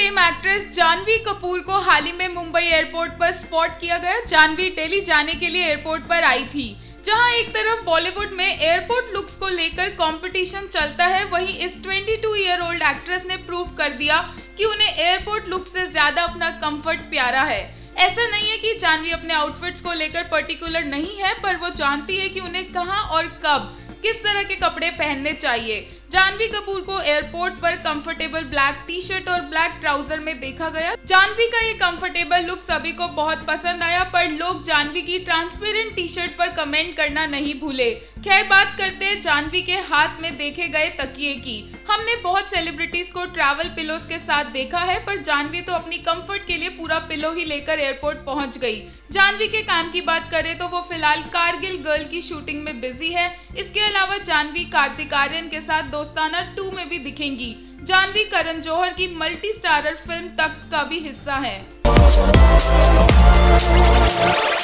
Fame actress Janhvi Kapoor को हाल ही में Mumbai airport पर स्पॉट किया गया। जानवी दिल्ली जाने के लिए एयरपोर्ट पर आई थी, जहां एक तरफ बॉलीवुड में एयरपोर्ट लुक्स को लेकर कंपटीशन चलता है, वहीं इस 22 ईयर ओल्ड एक्ट्रेस ने प्रूव कर दिया कि उन्हें एयरपोर्ट लुक से ज्यादा अपना कंफर्ट प्यारा है। ऐसा नहीं है कि जानवी अपने आउटफिट्स को लेकर पर्टिकुलर नहीं है, पर वो जानती है कि उन्हें कहां और कब किस तरह के कपड़े पहनने चाहिए। जानवी कपूर को एयरपोर्ट पर कंफर्टेबल ब्लैक टी शर्ट और ब्लैक ट्राउजर में देखा गया। जानवी का ये कंफर्टेबल लुक सभी को बहुत पसंद आया, पर लोग जानवी की ट्रांसपेरेंट टी शर्ट पर कमेंट करना नहीं भूले। खैर, बात करते हैं जानवी के हाथ में देखे गए तकिए की। हमने बहुत सेलिब्रिटीज को ट्रैवल पिलोस के साथ देखा है, पर जानवी तो अपनी कंफर्ट के लिए पूरा पिलो ही लेकर एयरपोर्ट पहुंच गई। जानवी के काम की बात करें तो वो फिलहाल कारगिल गर्ल की शूटिंग में बिजी है। इसके अलावा जानवी कार्तिक आर्यन के साथ दोस्ताना 2 में भी दिखेंगी। जानवी करण जौहर की मल्टी स्टारर फिल्म तख्त का भी हिस्सा है।